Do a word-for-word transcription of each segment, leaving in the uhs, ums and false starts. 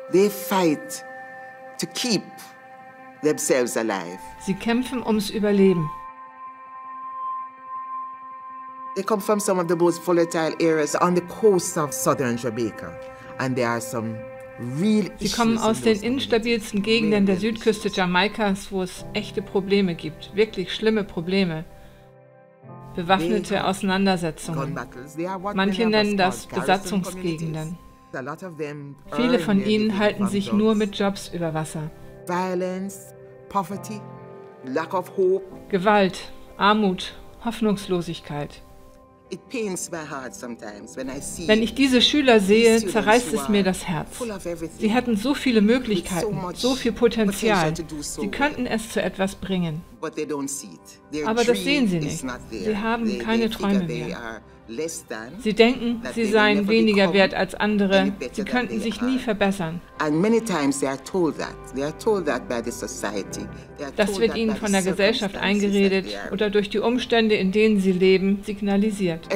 They fight to keep themselves alive. Sie kämpfen ums Überleben. They come from some of the most volatile areas on the coast of southern Jamaica, and there are some real Sie kommen aus den instabilsten Gegenden der Südküste Jamaikas, wo es echte Probleme gibt, wirklich schlimme Probleme. Bewaffnete Auseinandersetzungen. Manche nennen das Besatzungsgegenden. Viele von ihnen halten sich nur mit Jobs über Wasser. Gewalt, Armut, Hoffnungslosigkeit. Wenn ich diese Schüler sehe, zerreißt es mir das Herz. Sie hatten so viele Möglichkeiten, so viel Potenzial. Sie könnten es zu etwas bringen. Aber das sehen sie nicht. Sie haben keine Träume mehr. Sie denken, sie seien weniger wert als andere. Sie könnten sich nie verbessern. Das wird ihnen von der Gesellschaft eingeredet oder durch die Umstände, in denen sie leben, signalisiert.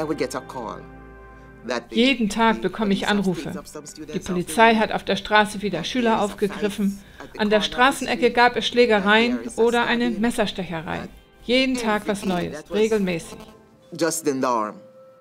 Jeden Tag bekomme ich Anrufe. Die Polizei hat auf der Straße wieder Schüler aufgegriffen. An der Straßenecke gab es Schlägereien oder eine Messerstecherei. Jeden Tag was Neues, regelmäßig. Just the norm.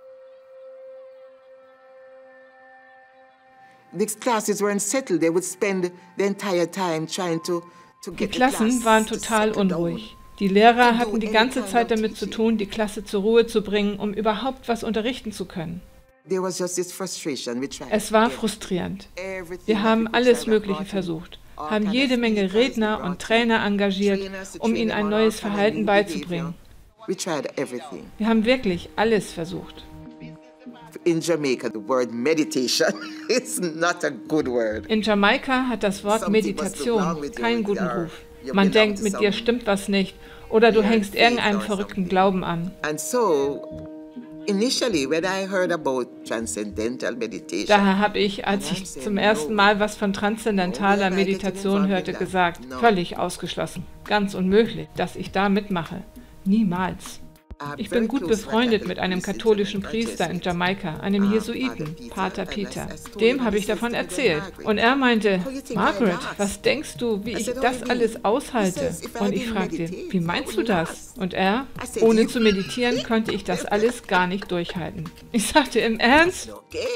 These classes weren't settled. They would spend the entire time trying to to Die get the Klassen class waren total unruhig. Die Lehrer hatten die ganze Zeit damit zu tun, die Klasse zur Ruhe zu bringen, um überhaupt was unterrichten zu können. There was just this frustration. We tried Es war frustrierend. Wir haben alles Mögliche versucht, haben jede Menge Redner und Trainer engagiert, um ihnen ein neues Verhalten beizubringen. We tried everything. Wir haben wirklich alles versucht. In Jamaica, the word meditation is not a good word. In Jamaika hat das Wort Meditation keinen guten Ruf. Man denkt, mit dir stimmt was nicht oder du hängst irgendeinem verrückten Glauben an. And so, initially, when I heard about transcendental meditation, Daher habe ich, als ich zum ersten Mal was von transzendentaler Meditation hörte, gesagt, völlig ausgeschlossen, ganz unmöglich, dass ich da mitmache. Niemals. Ich bin gut befreundet mit einem katholischen Priester in Jamaika, einem Jesuiten, Pater Peter. Dem habe ich davon erzählt. Und er meinte, Margaret, was denkst du, wie ich das alles aushalte? Und ich fragte, wie meinst du das? Und er, ohne zu meditieren, könnte ich das alles gar nicht durchhalten. Ich sagte, im Ernst?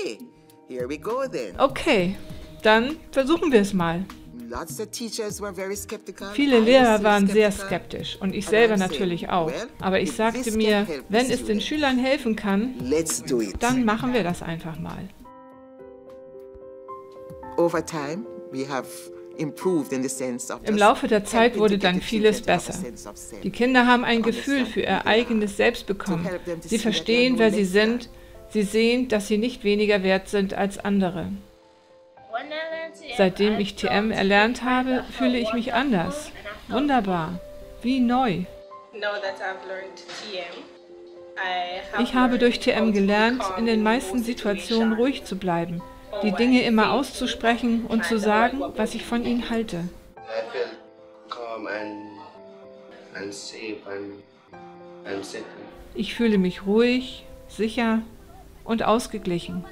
Okay, dann versuchen wir es mal. Viele Lehrer waren sehr skeptisch und ich selber natürlich auch. Aber ich sagte mir, wenn es den Schülern helfen kann, dann machen wir das einfach mal. Im Laufe der Zeit wurde dann vieles besser. Die Kinder haben ein Gefühl für ihr eigenes Selbst bekommen. Sie verstehen, wer sie sind. Sie sehen, dass sie nicht weniger wert sind als andere. Seitdem ich T M erlernt habe, fühle ich mich anders. Wunderbar. Wie neu. Ich habe durch T M gelernt, in den meisten Situationen ruhig zu bleiben, die Dinge immer auszusprechen und zu sagen, was ich von ihnen halte. Ich fühle mich ruhig, sicher und ausgeglichen.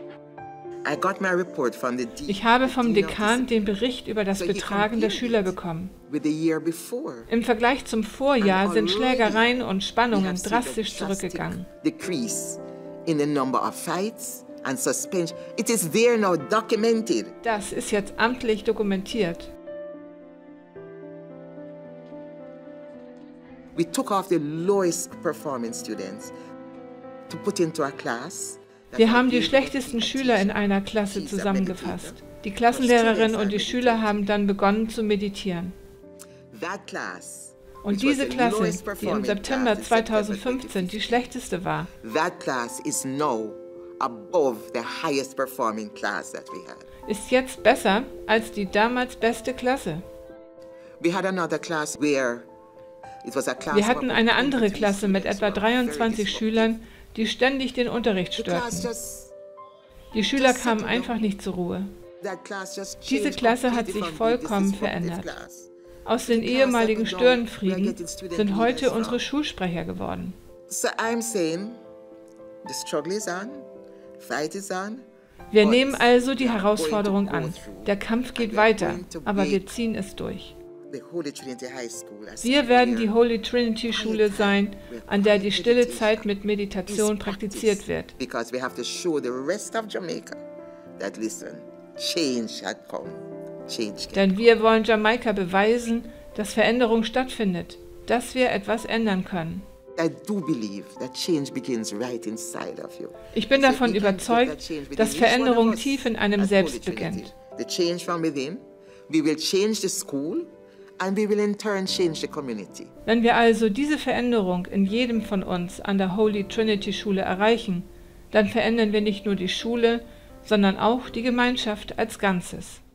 Ich habe vom Dekan den Bericht über das Betragen der Schüler bekommen. Im Vergleich zum Vorjahr sind Schlägereien und Spannungen drastisch zurückgegangen. Das ist jetzt amtlich dokumentiert. We took off the lowest performing students to put into a class. Wir haben die schlechtesten Schüler in einer Klasse zusammengefasst. Die Klassenlehrerin und die Schüler haben dann begonnen zu meditieren. Und diese Klasse, die im September zweitausendfünfzehn die schlechteste war, ist jetzt besser als die damals beste Klasse. Wir hatten eine andere Klasse mit etwa dreiundzwanzig Schülern, die ständig den Unterricht störten. Die Schüler kamen einfach nicht zur Ruhe. Diese Klasse hat sich vollkommen verändert. Aus den ehemaligen Störenfrieden sind heute unsere Schulsprecher geworden. Wir nehmen also die Herausforderung an. Der Kampf geht weiter, aber wir ziehen es durch. Wir werden die Holy Trinity Schule sein, an der die stille Zeit mit Meditation praktiziert wird. Denn wir wollen Jamaika beweisen, dass Veränderung stattfindet, dass wir etwas ändern können. Ich bin davon überzeugt, dass Veränderung tief in einem selbst beginnt. Wenn wir also diese Veränderung in jedem von uns an der Holy Trinity Schule erreichen, dann verändern wir nicht nur die Schule, sondern auch die Gemeinschaft als Ganzes.